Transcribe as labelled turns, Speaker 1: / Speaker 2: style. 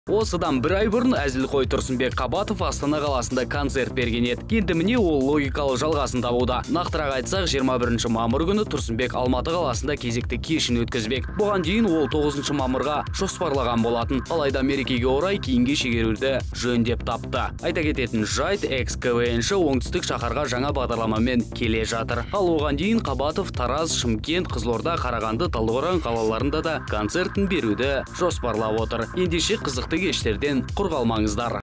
Speaker 1: Осыдан бір ай бұрын әзілқой Тұрсынбек Қабатов Астана қаласында концерт берген еді. Енді міне ол логикалы жалғасын табуда. Нақтырақ айтсақ, 21 мамыр күні Тұрсынбек Алматы қаласында кезекті кешін өткізбек. Бұған дейін ол 9 мамырға жоспарлаған болатын. Алайда мерекеге орай кейінге шегеруді жөн деп тапты. Айта кететін жайт, экс-КВНші оңтүстік шаһарға жаңа бағдарламамен келе жатыр. Ал оған дейін Қабатов Тараз, Шымкент, Қызылорда, Қарағанды, Талдықорған қалаларында да концертін беруді жоспарлап отыр. Ендеше қызықты кештерден құр қалмаңыздар.